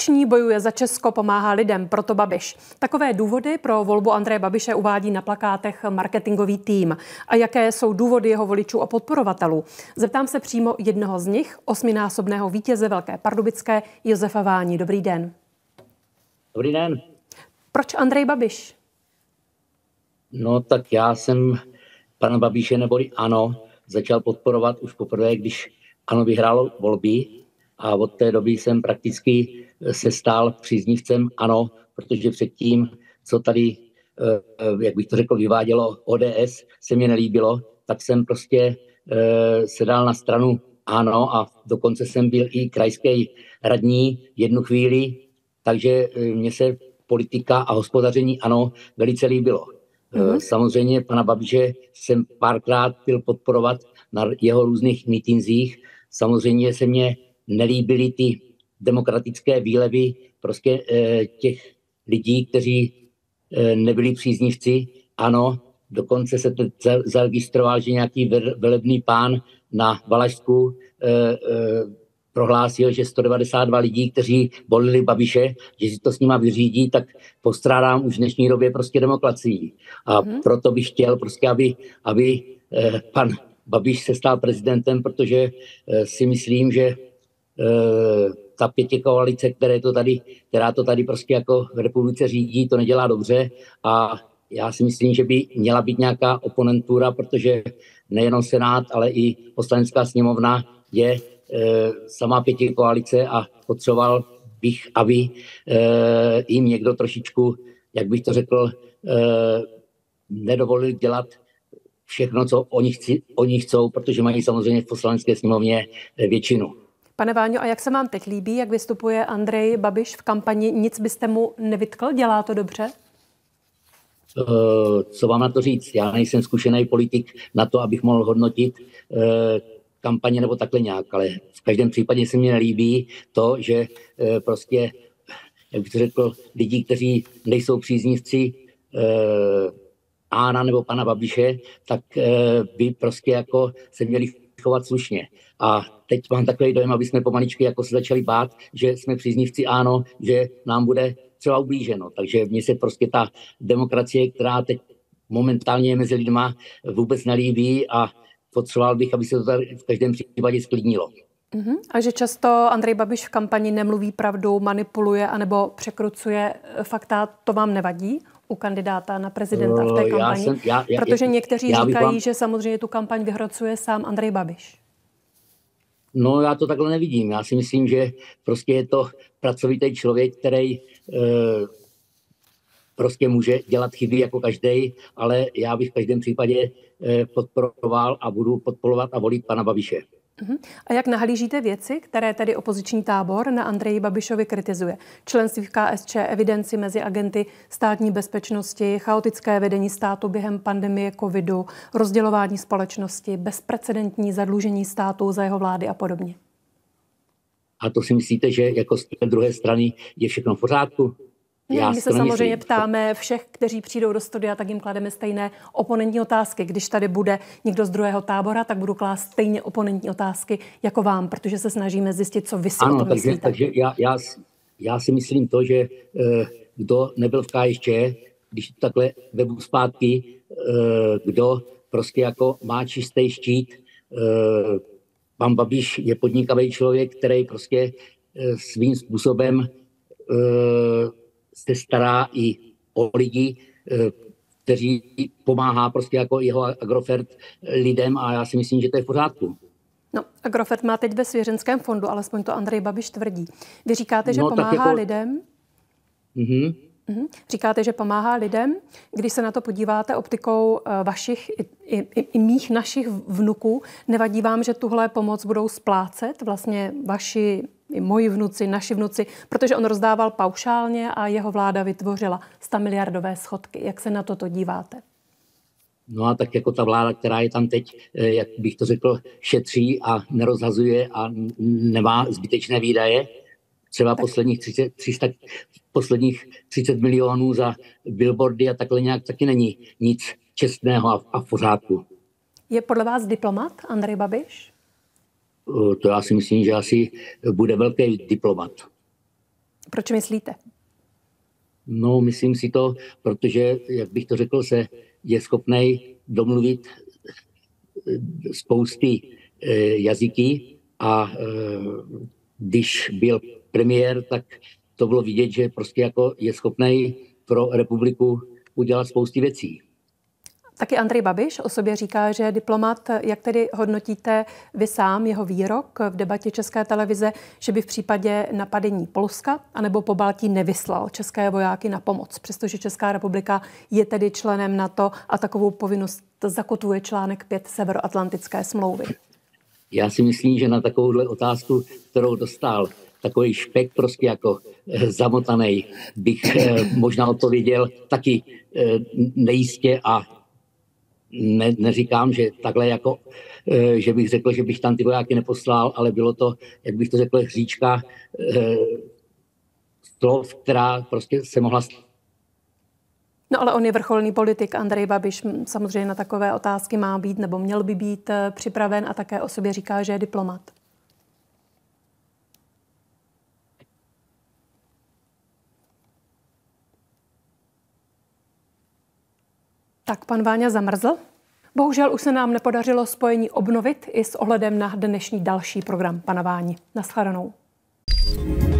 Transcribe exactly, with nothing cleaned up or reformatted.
Akční, bojuje za Česko, pomáhá lidem, proto Babiš. Takové důvody pro volbu Andreje Babiše uvádí na plakátech marketingový tým. A jaké jsou důvody jeho voličů a podporovatelů? Zeptám se přímo jednoho z nich, osminásobného vítěze Velké Pardubické, Josefa Váni. Dobrý den. Dobrý den. Proč Andrej Babiš? No tak já jsem pana Babiše neboli ANO začal podporovat už poprvé, když ANO vyhrálo volby. A od té doby jsem prakticky se stal příznivcem ANO, protože předtím, co tady, jak bych to řekl, vyvádělo O D S, se mě nelíbilo, tak jsem prostě se dal na stranu ANO a dokonce jsem byl i krajský radní jednu chvíli, takže mně se politika a hospodaření ANO velice líbilo. Mm-hmm. Samozřejmě pana Babiše jsem párkrát byl podporovat na jeho různých mítinzích. Samozřejmě se mě nelíbily ty demokratické výlevy prostě e, těch lidí, kteří e, nebyli příznivci. Ano, dokonce se teď zaregistroval, že nějaký velebný pán na Valašsku e, e, prohlásil, že sto devadesát dva lidí, kteří volili Babiše, že si to s nima vyřídí, tak postrádám už v dnešní době prostě demokracii. A hmm. proto bych chtěl prostě, aby, aby e, pan Babiš se stal prezidentem, protože e, si myslím, že ta pětikoalice, které to tady, která to tady prostě jako v republice řídí, to nedělá dobře a já si myslím, že by měla být nějaká oponentura, protože nejenom Senát, ale i Poslanecká sněmovna je e, sama pětikoalice a potřeboval bych, aby e, jim někdo trošičku, jak bych to řekl, e, nedovolil dělat všechno, co oni, chci, oni chcou, protože mají samozřejmě v Poslanecké sněmovně většinu. Pane Váňo, a jak se vám teď líbí, jak vystupuje Andrej Babiš v kampani? Nic byste mu nevytkl? Dělá to dobře? Uh, co vám na to říct? Já nejsem zkušený politik na to, abych mohl hodnotit uh, kampaně nebo takhle nějak, ale v každém případě se mi nelíbí to, že uh, prostě, jak bych to řekl, lidi, kteří nejsou příznivci uh, Ána nebo pana Babiše, tak uh, by prostě jako se měli chovat slušně. A teď mám takový dojem, aby jsme pomaličky jako se začali bát, že jsme příznivci ANO, že nám bude třeba ublíženo. Takže mně se prostě ta demokracie, která teď momentálně je mezi lidma, vůbec nelíbí a potřeboval bych, aby se to tady v každém případě sklidnilo. Uh-huh. A že často Andrej Babiš v kampani nemluví pravdu, manipuluje anebo překrucuje fakta, to vám nevadí u kandidáta na prezidenta v té kampani? Já jsem, já, já, Protože někteří já říkají, vám... že samozřejmě tu kampaň vyhrocuje sám Andrej Babiš. No já to takhle nevidím. Já si myslím, že prostě je to pracovitý člověk, který e, prostě může dělat chyby jako každý, ale já bych v každém případě e, podporoval a budu podporovat a volit pana Babiše. Uh-huh. A jak nahlížíte věci, které tedy opoziční tábor na Andreji Babišovi kritizuje? Členství v K S Č, evidenci mezi agenty státní bezpečnosti, chaotické vedení státu během pandemie covidu, rozdělování společnosti, bezprecedentní zadlužení státu za jeho vlády a podobně. A to si myslíte, že jako z té druhé strany je všechno v pořádku? Ne, Já my se samozřejmě ptáme všech, kteří přijdou do studia, tak jim klademe stejné oponentní otázky. Když tady bude někdo z druhého tábora, tak budu klást stejně oponentní otázky jako vám, protože se snažíme zjistit, co vy si ano, o tom takže, myslíte. takže já, já, já si myslím to, že eh, kdo nebyl v K S Č, když takhle webu zpátky, eh, kdo prostě jako má čistý štít, eh, pan Babiš je podnikavý člověk, který prostě eh, svým způsobem eh, se stará i o lidi, kteří pomáhá prostě jako jeho Agrofert lidem a já si myslím, že to je v pořádku. No, Agrofert má teď ve svěřenském fondu, alespoň to Andrej Babiš tvrdí. Vy říkáte, že no, pomáhá jako... lidem? Mhm. Mhm. Říkáte, že pomáhá lidem. Když se na to podíváte optikou vašich i, i, i mých našich vnuků, nevadí vám, že tuhle pomoc budou splácet vlastně vaši i moji vnuci, naši vnuci, protože on rozdával paušálně a jeho vláda vytvořila sto miliardové schodky. Jak se na toto díváte? No a tak jako ta vláda, která je tam teď, jak bych to řekl, šetří a nerozhazuje a nemá zbytečné výdaje. Třeba posledních třicet, tři sta, posledních třicet milionů za billboardy a takhle nějak taky není nic čestného a, a v pořádku. Je podle vás diplomat Andrej Babiš? To já si myslím, že asi bude velký diplomat. Proč myslíte? No, myslím si to, protože, jak bych to řekl, se je schopný domluvit spousty jazyky a když byl premiér, tak to bylo vidět, že prostě jako je schopný pro republiku udělat spousty věcí. Taky Andrej Babiš o sobě říká, že je diplomat. Jak tedy hodnotíte vy sám jeho výrok v debatě České televize, že by v případě napadení Polska anebo Pobaltí nevyslal české vojáky na pomoc, přestože Česká republika je tedy členem NATO a takovou povinnost zakotvuje článek pět Severoatlantické smlouvy? Já si myslím, že na takovouhle otázku, kterou dostal takový špek prostě jako zamotaný, bych možná odpověděl taky nejistě a Ne, neříkám, že takhle jako, že bych řekl, že bych tam ty vojáky neposlal, ale bylo to, jak bych to řekl, hříčka slov, která prostě se mohla stát. No ale on je vrcholný politik, Andrej Babiš, samozřejmě na takové otázky má být nebo měl by být připraven a také o sobě říká, že je diplomat. Tak pan Váňa zamrzl. Bohužel už se nám nepodařilo spojení obnovit i s ohledem na dnešní další program pana Váni. Naschledanou.